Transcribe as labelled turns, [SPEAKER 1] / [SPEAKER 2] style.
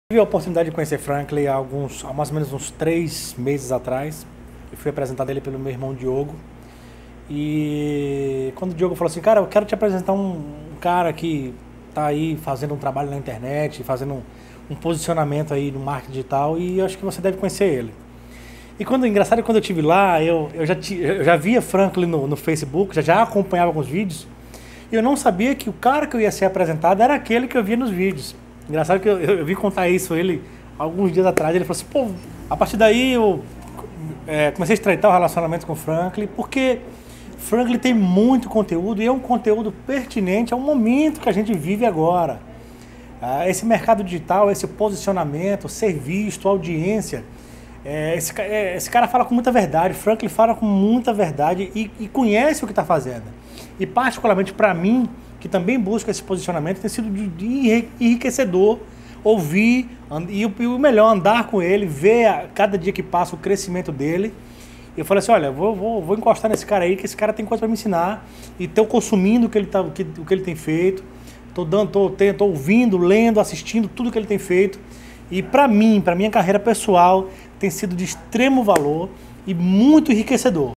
[SPEAKER 1] Tive a oportunidade de conhecer Franklin há mais ou menos uns 3 meses atrás. Eu fui apresentado ele pelo meu irmão Diogo. E quando o Diogo falou assim, cara, eu quero te apresentar um cara que está aí fazendo um trabalho na internet, fazendo um posicionamento aí no marketing digital, e eu acho que você deve conhecer ele. E engraçado é que quando eu estive lá, eu já via Franklin no Facebook, já acompanhava alguns vídeos, e eu não sabia que o cara que eu ia ser apresentado era aquele que eu via nos vídeos. Engraçado que eu vi contar isso a ele alguns dias atrás. Ele falou assim, pô, a partir daí eu comecei a estreitar o relacionamento com o Franklin, porque Franklin tem muito conteúdo e é um conteúdo pertinente ao momento que a gente vive agora. Esse mercado digital, esse posicionamento, ser visto, audiência, esse cara fala com muita verdade, Franklin fala com muita verdade e conhece o que está fazendo. E particularmente para mim, que também busca esse posicionamento, tem sido enriquecedor ouvir e o melhor, andar com ele, ver a cada dia que passa o crescimento dele. E eu falei assim, olha, vou encostar nesse cara aí, que esse cara tem coisa para me ensinar, e estou consumindo o que ele tem feito, estou ouvindo, lendo, assistindo tudo que ele tem feito. E para mim, para minha carreira pessoal, tem sido de extremo valor e muito enriquecedor.